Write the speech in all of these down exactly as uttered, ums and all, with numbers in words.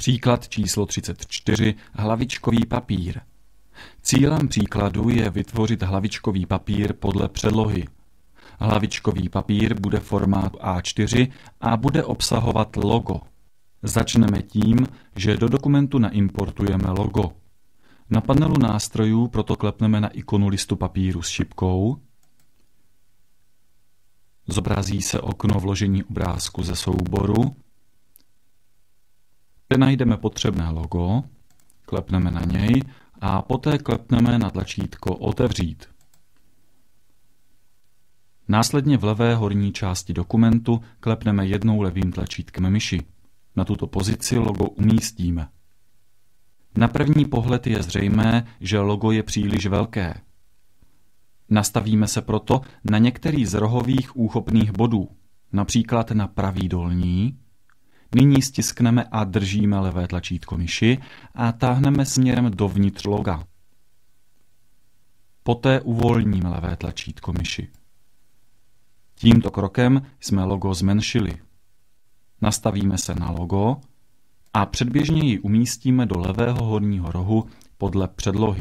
Příklad číslo třicet čtyři. Hlavičkový papír. Cílem příkladu je vytvořit hlavičkový papír podle předlohy. Hlavičkový papír bude formátu á čtyři a bude obsahovat logo. Začneme tím, že do dokumentu naimportujeme logo. Na panelu nástrojů proto klepneme na ikonu listu papíru s šipkou. Zobrazí se okno vložení obrázku ze souboru. Kde najdeme potřebné logo, klepneme na něj a poté klepneme na tlačítko Otevřít. Následně v levé horní části dokumentu klepneme jednou levým tlačítkem myši. Na tuto pozici logo umístíme. Na první pohled je zřejmé, že logo je příliš velké. Nastavíme se proto na některý z rohových úchopných bodů, například na pravý dolní. Nyní stiskneme a držíme levé tlačítko myši a táhneme směrem dovnitř loga. Poté uvolníme levé tlačítko myši. Tímto krokem jsme logo zmenšili. Nastavíme se na logo a předběžně ji umístíme do levého horního rohu podle předlohy.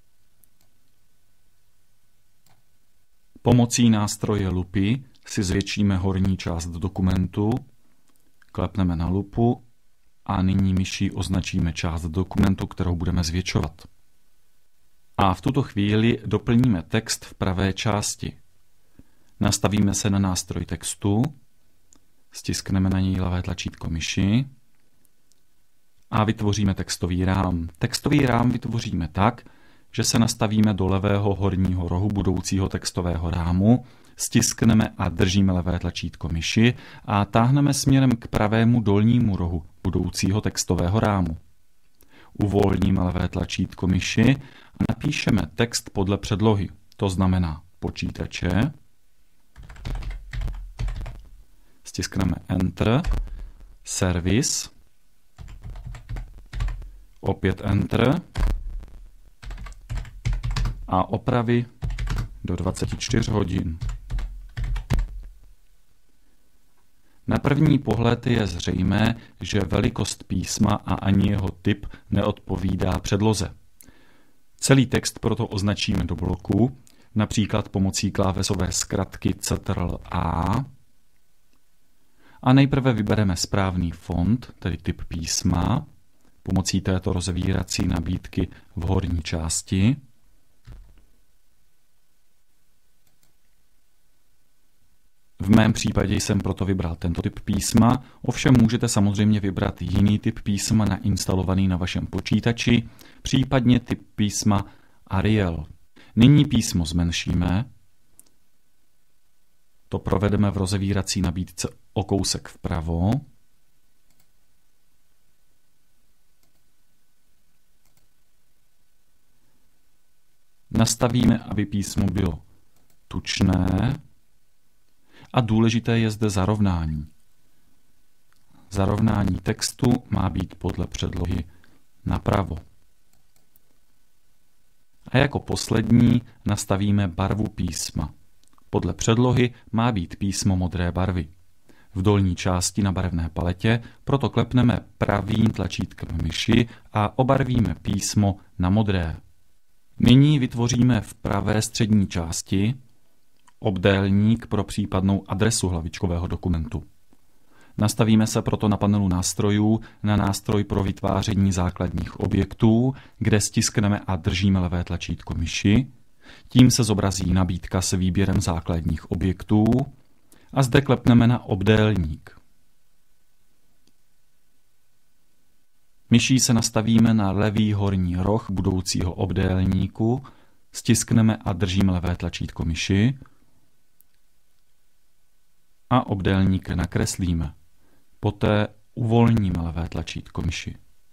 Pomocí nástroje lupy si zvětšíme horní část dokumentu, klepneme na lupu a nyní myší označíme část dokumentu, kterou budeme zvětšovat. A v tuto chvíli doplníme text v pravé části. Nastavíme se na nástroj textu, stiskneme na něj levé tlačítko myši a vytvoříme textový rám. Textový rám vytvoříme tak, že se nastavíme do levého horního rohu budoucího textového rámu, stiskneme a držíme levé tlačítko myši a táhneme směrem k pravému dolnímu rohu budoucího textového rámu. Uvolníme levé tlačítko myši a napíšeme text podle předlohy, to znamená počítače. Stiskneme Enter, Servis, opět Enter a opravy do dvacet čtyři hodin. Na první pohled je zřejmé, že velikost písma a ani jeho typ neodpovídá předloze. Celý text proto označíme do bloku, například pomocí klávesové zkratky Ctrl A. A nejprve vybereme správný font, tedy typ písma, pomocí této rozevírací nabídky v horní části. V mém případě jsem proto vybral tento typ písma, ovšem můžete samozřejmě vybrat jiný typ písma nainstalovaný na vašem počítači, případně typ písma Arial. Nyní písmo zmenšíme. To provedeme v rozevírací nabídce o kousek vpravo. Nastavíme, aby písmo bylo tučné. A důležité je zde zarovnání. Zarovnání textu má být podle předlohy napravo. A jako poslední nastavíme barvu písma. Podle předlohy má být písmo modré barvy. V dolní části na barevné paletě proto klepneme pravým tlačítkem myši a obarvíme písmo na modré. Nyní vytvoříme v pravé střední části obdélník pro případnou adresu hlavičkového dokumentu. Nastavíme se proto na panelu nástrojů na nástroj pro vytváření základních objektů, kde stiskneme a držíme levé tlačítko myši. Tím se zobrazí nabídka s výběrem základních objektů a zde klepneme na obdélník. Myší se nastavíme na levý horní roh budoucího obdélníku, stiskneme a držíme levé tlačítko myši a obdélník nakreslíme. Poté uvolníme levé tlačítko myši.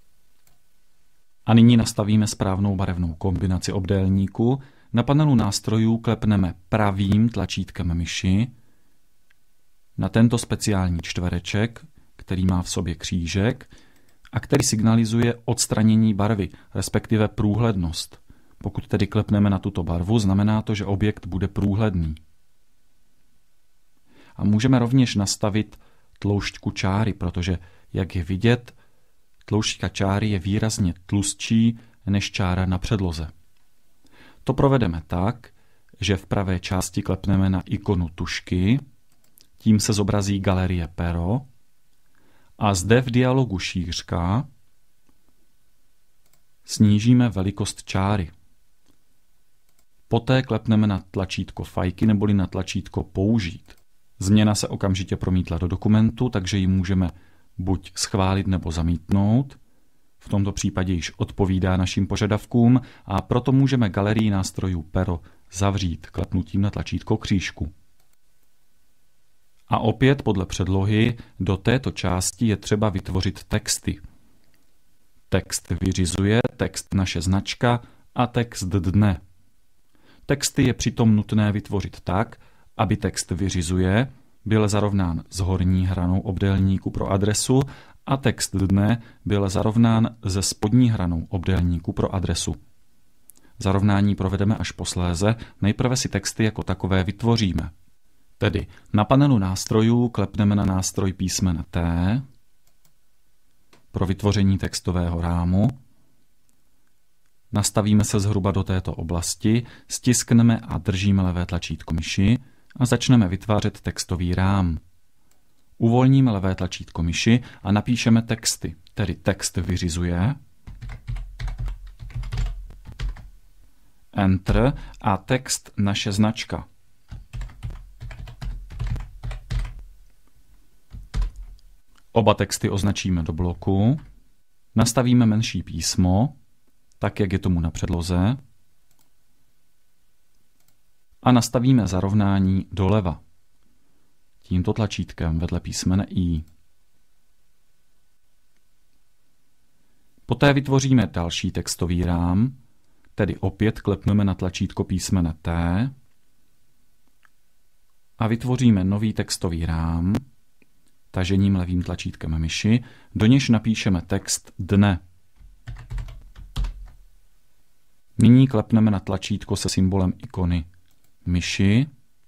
A nyní nastavíme správnou barevnou kombinaci obdélníku. Na panelu nástrojů klepneme pravým tlačítkem myši na tento speciální čtvereček, který má v sobě křížek a který signalizuje odstranění barvy, respektive průhlednost. Pokud tedy klepneme na tuto barvu, znamená to, že objekt bude průhledný. A můžeme rovněž nastavit tloušťku čáry, protože, jak je vidět, tloušťka čáry je výrazně tlustší než čára na předloze. To provedeme tak, že v pravé části klepneme na ikonu tužky, tím se zobrazí galerie pero a zde v dialogu šířka snížíme velikost čáry. Poté klepneme na tlačítko fajky neboli na tlačítko použít. Změna se okamžitě promítla do dokumentu, takže ji můžeme buď schválit nebo zamítnout. V tomto případě již odpovídá našim požadavkům a proto můžeme galerii nástrojů pero zavřít klepnutím na tlačítko křížku. A opět podle předlohy do této části je třeba vytvořit texty. Text vyřizuje, text naše značka a text dne. Texty je přitom nutné vytvořit tak, aby text vyřizuje byl zarovnán s horní hranou obdélníku pro adresu a text dne byl zarovnán se spodní hranou obdélníku pro adresu. Zarovnání provedeme až posléze, nejprve si texty jako takové vytvoříme. Tedy na panelu nástrojů klepneme na nástroj písmene T pro vytvoření textového rámu. Nastavíme se zhruba do této oblasti, stiskneme a držíme levé tlačítko myši a začneme vytvářet textový rám. Uvolníme levé tlačítko myši a napíšeme texty, tedy text vyřizuje, Enter a text naše značka. Oba texty označíme do bloku, nastavíme menší písmo, tak jak je tomu na předloze, a nastavíme zarovnání doleva. Tímto tlačítkem vedle písmene I. Poté vytvoříme další textový rám, tedy opět klepneme na tlačítko písmene T a vytvoříme nový textový rám, tažením levým tlačítkem myši, do něž napíšeme text dne. Nyní klepneme na tlačítko se symbolem ikony myši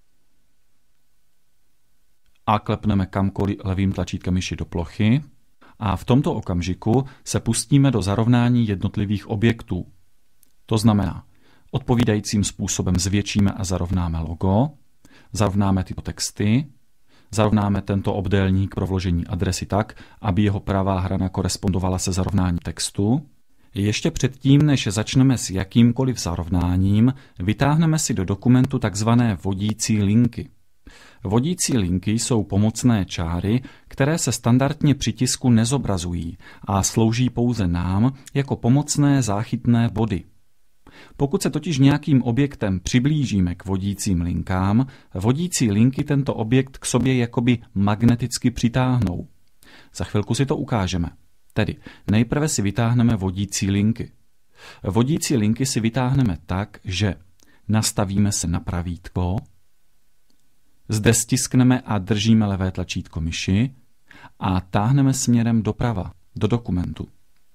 a klepneme kamkoliv levým tlačítkem myši do plochy a v tomto okamžiku se pustíme do zarovnání jednotlivých objektů. To znamená, odpovídajícím způsobem zvětšíme a zarovnáme logo, zarovnáme tyto texty, zarovnáme tento obdélník pro vložení adresy tak, aby jeho pravá hrana korespondovala se zarovnáním textu. Ještě předtím, než začneme s jakýmkoliv zarovnáním, vytáhneme si do dokumentu takzvané vodící linky. Vodící linky jsou pomocné čáry, které se standardně při tisku nezobrazují a slouží pouze nám jako pomocné záchytné body. Pokud se totiž nějakým objektem přiblížíme k vodícím linkám, vodící linky tento objekt k sobě jakoby magneticky přitáhnou. Za chvilku si to ukážeme. Tedy nejprve si vytáhneme vodící linky. Vodící linky si vytáhneme tak, že nastavíme se na pravítko, zde stiskneme a držíme levé tlačítko myši a táhneme směrem doprava, do dokumentu.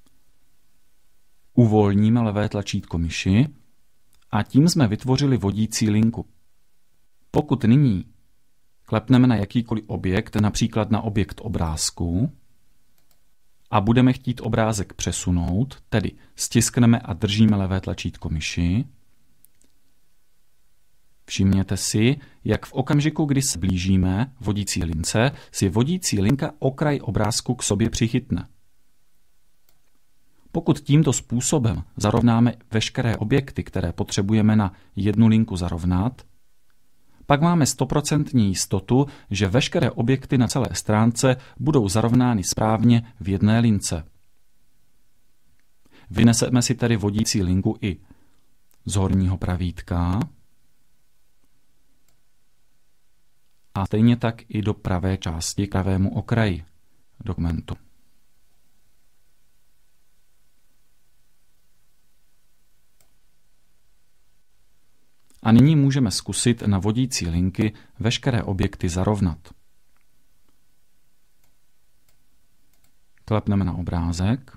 Uvolníme levé tlačítko myši a tím jsme vytvořili vodící linku. Pokud nyní klepneme na jakýkoliv objekt, například na objekt obrázku, a budeme chtít obrázek přesunout, tedy stiskneme a držíme levé tlačítko myši, všimněte si, jak v okamžiku, kdy se blížíme vodící lince, si vodící linka okraj obrázku k sobě přichytne. Pokud tímto způsobem zarovnáme veškeré objekty, které potřebujeme na jednu linku zarovnat, pak máme stoprocentní jistotu, že veškeré objekty na celé stránce budou zarovnány správně v jedné lince. Vyneseme si tedy vodící linku i z horního pravítka a stejně tak i do pravé části k pravému okraji dokumentu. A nyní můžeme zkusit na vodící linky veškeré objekty zarovnat. Klepneme na obrázek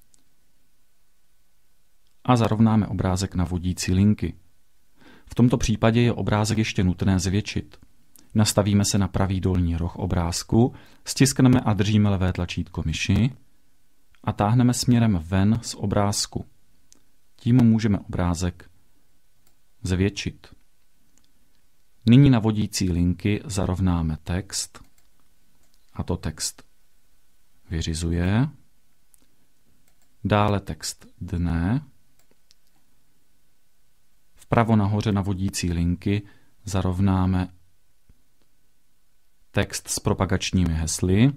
a zarovnáme obrázek na vodící linky. V tomto případě je obrázek ještě nutné zvětšit. Nastavíme se na pravý dolní roh obrázku, stiskneme a držíme levé tlačítko myši a táhneme směrem ven z obrázku. Tím můžeme obrázek zvětšit. Nyní na vodící linky zarovnáme text a to text vyřizuje. Dále text dne. Vpravo nahoře na vodící linky zarovnáme text s propagačními hesly.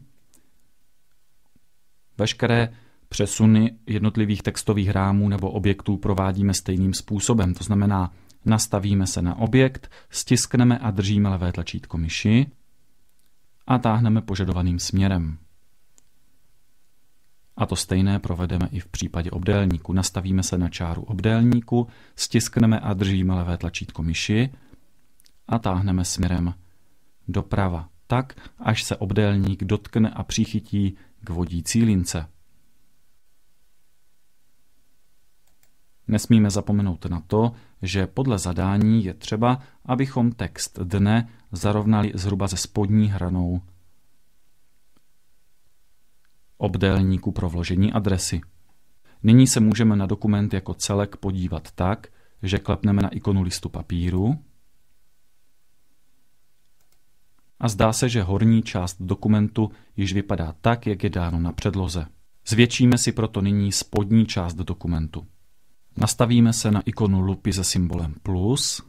Veškeré přesuny jednotlivých textových rámů nebo objektů provádíme stejným způsobem. To znamená, nastavíme se na objekt, stiskneme a držíme levé tlačítko myši a táhneme požadovaným směrem. A to stejné provedeme i v případě obdélníku. Nastavíme se na čáru obdélníku, stiskneme a držíme levé tlačítko myši a táhneme směrem doprava, tak, až se obdélník dotkne a přichytí k vodící lince. Nesmíme zapomenout na to, že podle zadání je třeba, abychom text dne zarovnali zhruba se spodní hranou obdélníku pro vložení adresy. Nyní se můžeme na dokument jako celek podívat tak, že klepneme na ikonu listu papíru a zdá se, že horní část dokumentu již vypadá tak, jak je dáno na předloze. Zvětšíme si proto nyní spodní část dokumentu. Nastavíme se na ikonu lupy se symbolem plus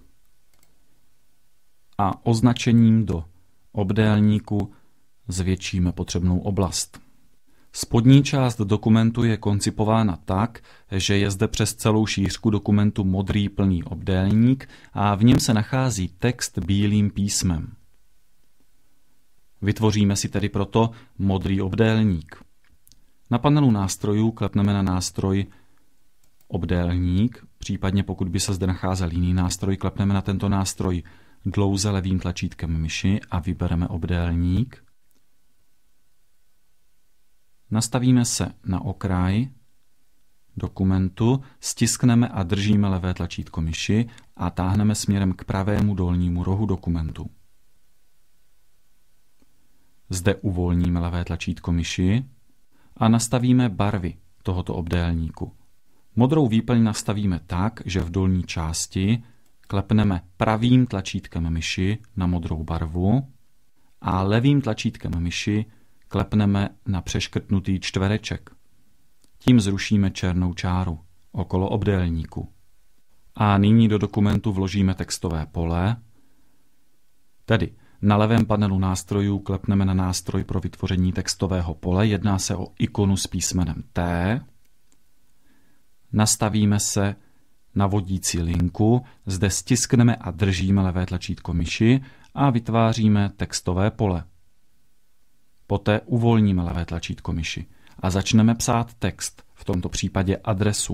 a označením do obdélníku zvětšíme potřebnou oblast. Spodní část dokumentu je koncipována tak, že je zde přes celou šířku dokumentu modrý plný obdélník a v něm se nachází text bílým písmem. Vytvoříme si tedy proto modrý obdélník. Na panelu nástrojů klepneme na nástroj obdélník, případně pokud by se zde nacházel jiný nástroj, klepneme na tento nástroj dlouze levým tlačítkem myši a vybereme obdélník. Nastavíme se na okraj dokumentu, stiskneme a držíme levé tlačítko myši a táhneme směrem k pravému dolnímu rohu dokumentu. Zde uvolníme levé tlačítko myši a nastavíme barvy tohoto obdélníku. Modrou výplň nastavíme tak, že v dolní části klepneme pravým tlačítkem myši na modrou barvu a levým tlačítkem myši klepneme na přeškrtnutý čtvereček. Tím zrušíme černou čáru okolo obdélníku. A nyní do dokumentu vložíme textové pole, tedy na levém panelu nástrojů klepneme na nástroj pro vytvoření textového pole, jedná se o ikonu s písmenem T. Nastavíme se na vodící linku, zde stiskneme a držíme levé tlačítko myši a vytváříme textové pole. Poté uvolníme levé tlačítko myši a začneme psát text, v tomto případě adresu.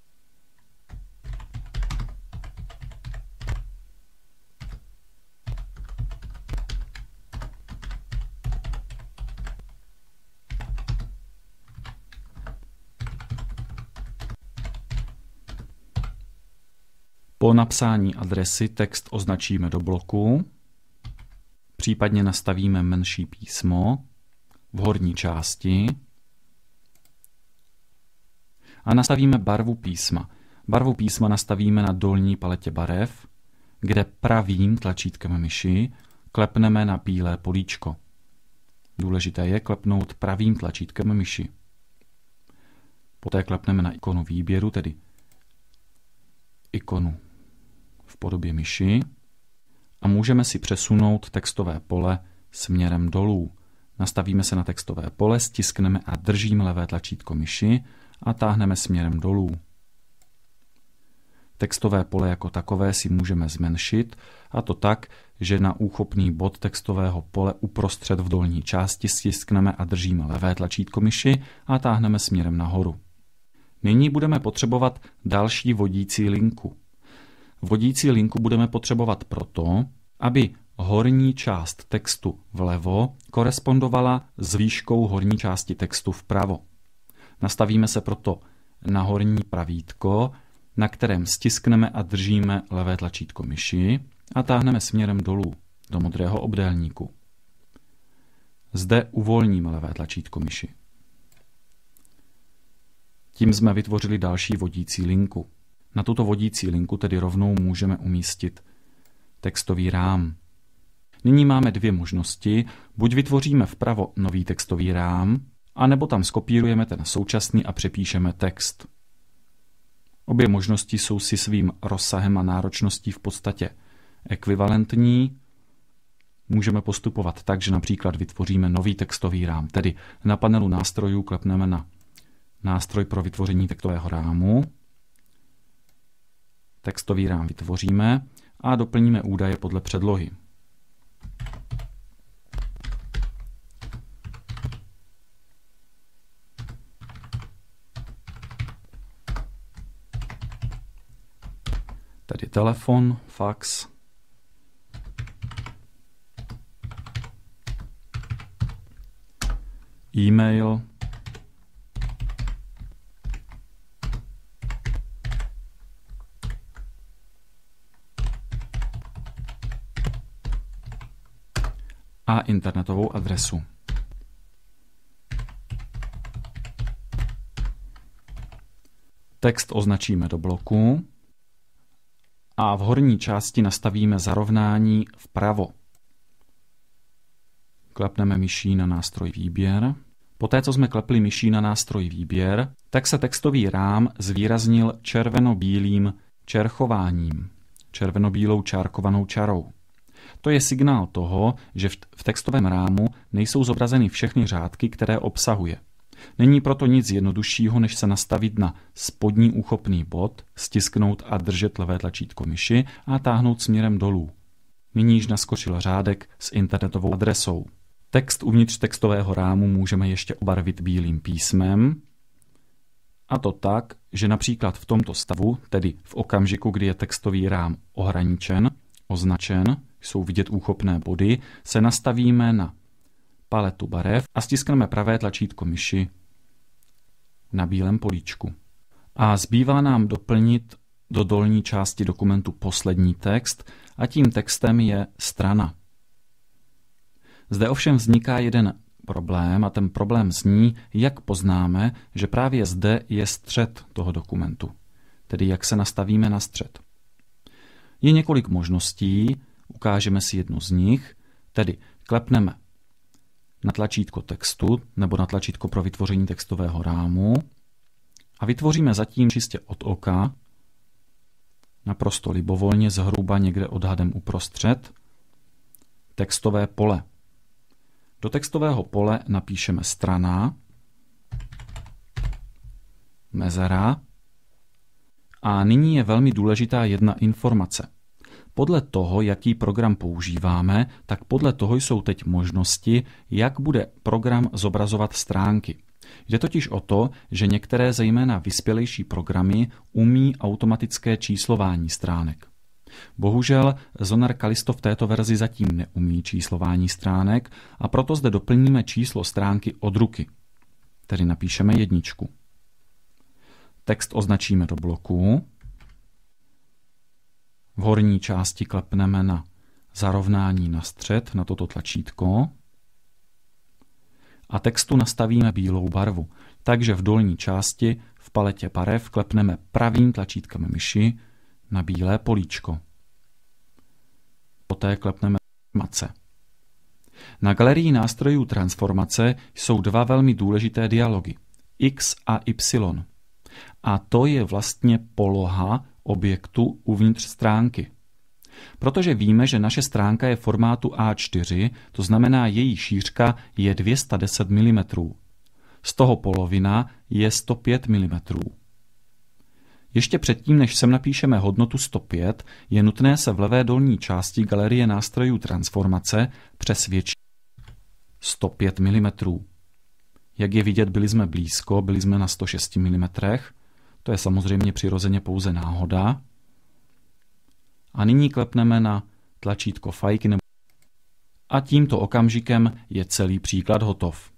Po napsání adresy text označíme do bloku, případně nastavíme menší písmo v horní části a nastavíme barvu písma. Barvu písma nastavíme na dolní paletě barev, kde pravým tlačítkem myši klepneme na bílé políčko. Důležité je klepnout pravým tlačítkem myši. Poté klepneme na ikonu výběru, tedy ikonu v podobě myši a můžeme si přesunout textové pole směrem dolů. Nastavíme se na textové pole, stiskneme a držíme levé tlačítko myši a táhneme směrem dolů. Textové pole jako takové si můžeme zmenšit, a to tak, že na úchopný bod textového pole uprostřed v dolní části stiskneme a držíme levé tlačítko myši a táhneme směrem nahoru. Nyní budeme potřebovat další vodící linku. Vodící linku budeme potřebovat proto, aby horní část textu vlevo korespondovala s výškou horní části textu vpravo. Nastavíme se proto na horní pravítko, na kterém stiskneme a držíme levé tlačítko myši a táhneme směrem dolů do modrého obdélníku. Zde uvolníme levé tlačítko myši. Tím jsme vytvořili další vodící linku. Na tuto vodící linku tedy rovnou můžeme umístit textový rám. Nyní máme dvě možnosti. Buď vytvoříme vpravo nový textový rám, anebo tam skopírujeme ten současný a přepíšeme text. Obě možnosti jsou si svým rozsahem a náročností v podstatě ekvivalentní. Můžeme postupovat tak, že například vytvoříme nový textový rám, tedy na panelu nástrojů klepneme na nástroj pro vytvoření textového rámu. Textový rám vytvoříme a doplníme údaje podle předlohy. Tedy telefon, fax, e-mail, a internetovou adresu. Text označíme do bloku a v horní části nastavíme zarovnání vpravo. Klepneme myší na nástroj výběr. Poté, co jsme klepli myší na nástroj výběr, tak se textový rám zvýraznil červeno-bílým čerchováním, červeno-bílou čárkovanou čarou. To je signál toho, že v textovém rámu nejsou zobrazeny všechny řádky, které obsahuje. Není proto nic jednoduššího, než se nastavit na spodní úchopný bod, stisknout a držet levé tlačítko myši a táhnout směrem dolů. Nyní již naskočil řádek s internetovou adresou. Text uvnitř textového rámu můžeme ještě obarvit bílým písmem, a to tak, že například v tomto stavu, tedy v okamžiku, kdy je textový rám ohraničen, označen, jsou vidět úchopné body, se nastavíme na paletu barev a stiskneme pravé tlačítko myši na bílém políčku. A zbývá nám doplnit do dolní části dokumentu poslední text a tím textem je strana. Zde ovšem vzniká jeden problém a ten problém zní, jak poznáme, že právě zde je střed toho dokumentu, tedy jak se nastavíme na střed. Je několik možností, ukážeme si jednu z nich, tedy klepneme na tlačítko textu nebo na tlačítko pro vytvoření textového rámu a vytvoříme zatím čistě od oka, naprosto libovolně, zhruba někde odhadem uprostřed, textové pole. Do textového pole napíšeme strana, mezera a nyní je velmi důležitá jedna informace. Podle toho, jaký program používáme, tak podle toho jsou teď možnosti, jak bude program zobrazovat stránky. Jde totiž o to, že některé zejména vyspělejší programy umí automatické číslování stránek. Bohužel Zonar Callisto v této verzi zatím neumí číslování stránek a proto zde doplníme číslo stránky od ruky. Tedy napíšeme jedničku. Text označíme do bloku. V horní části klepneme na zarovnání na střed, na toto tlačítko. A textu nastavíme bílou barvu. Takže v dolní části v paletě barev klepneme pravým tlačítkem myši na bílé políčko. Poté klepneme transformace. Na galerii nástrojů transformace jsou dva velmi důležité dialogy. X a Y. A to je vlastně poloha objektu uvnitř stránky. Protože víme, že naše stránka je formátu A čtyři, to znamená její šířka je dvě stě deset milimetrů. Z toho polovina je sto pět milimetrů. Ještě předtím, než sem napíšeme hodnotu sto pět, je nutné se v levé dolní části galerie nástrojů transformace přesvědčit sto pět milimetrů. Jak je vidět, byli jsme blízko, byli jsme na sto šest milimetrů. To je samozřejmě přirozeně pouze náhoda. A nyní klepneme na tlačítko fajky a tímto okamžikem je celý příklad hotov.